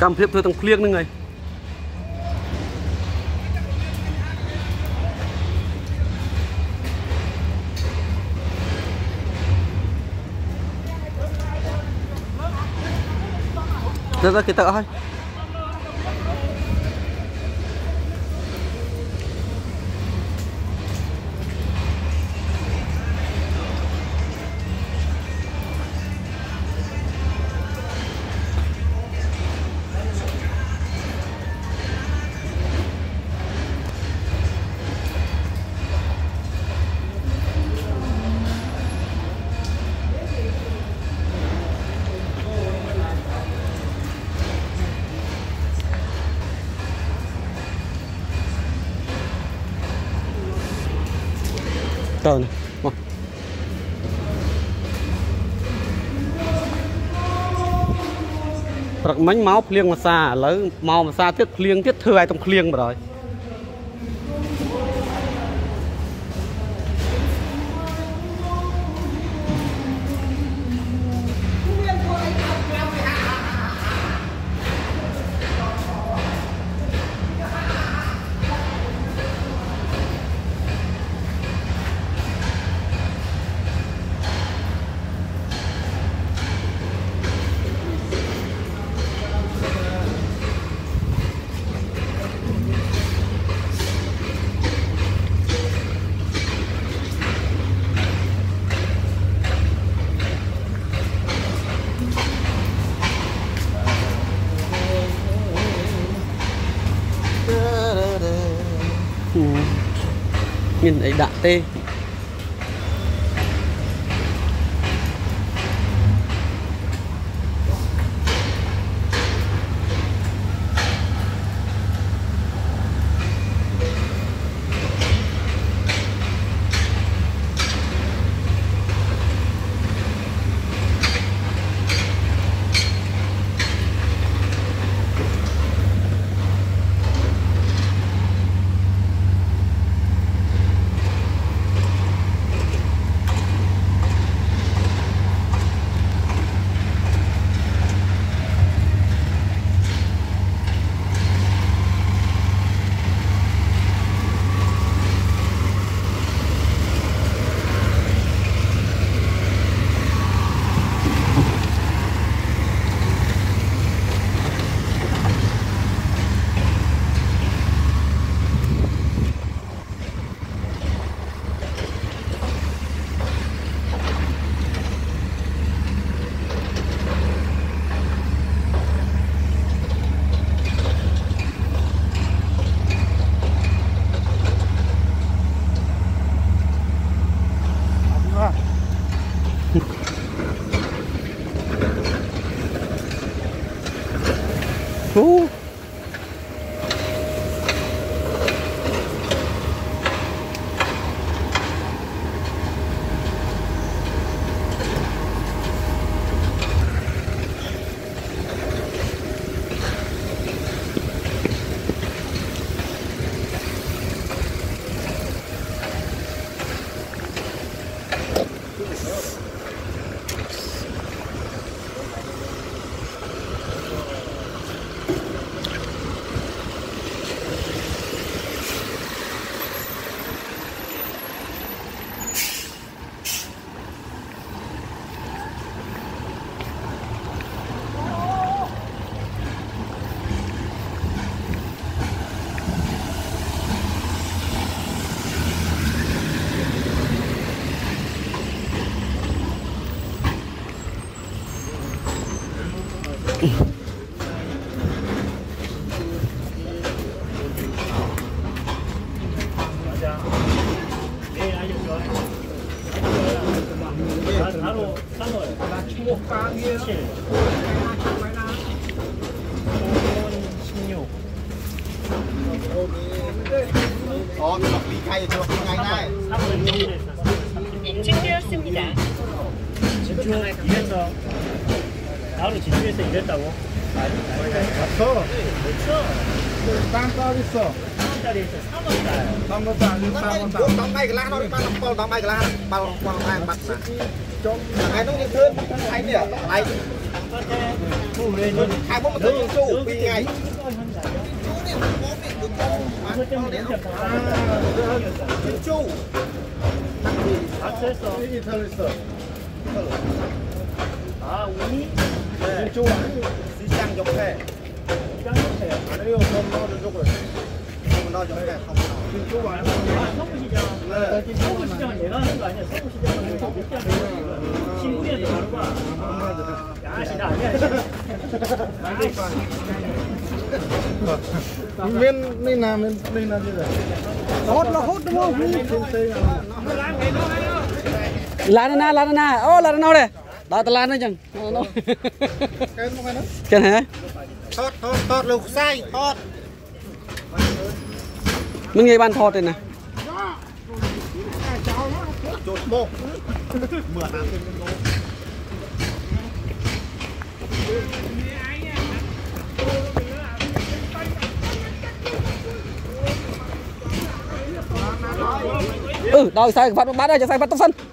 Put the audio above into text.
cam phép thôi thằng phliêng nữa ngay ra kita thôi tao này bật bánh máu phliêng mà xa lấy màu mà xa tiết phliêng tiết thừa ai trong phliêng mà rồi nhìn ấy đã tê 인증되었습니다. 진주 이랬어. 나로 진주에서 이랬다고? 왔어. 땅 있어. 3월달에 있어. 3월달. 3월달. đóng ngay cái lá nó đi bắt đóng ngay cái lá bao quang hai bắt trong ngày nó đi thương hay nhỉ này hai bố mà tôi dùng trụ vì ngày trụ 아, 우니? trụ xí chăng giống thế nó yêu không nó được rồi không nó giống thế không trụ 아, 서구시장. 지금 서구시장은 내가 하는 거 아니야. 서구시장은 몇개 안 되는 신부리한테 다루가. 야, 진짜 아니야. Miền này là như vậy. Hốt đúng không? Lan na ô lan nào đây đó lan đấy chẳng cái hả thọt lục say thọt mình nghe ban thọt đây nè chột mộ mượn ăn đòi sai phát bắt đây cho sai phát tóc xanh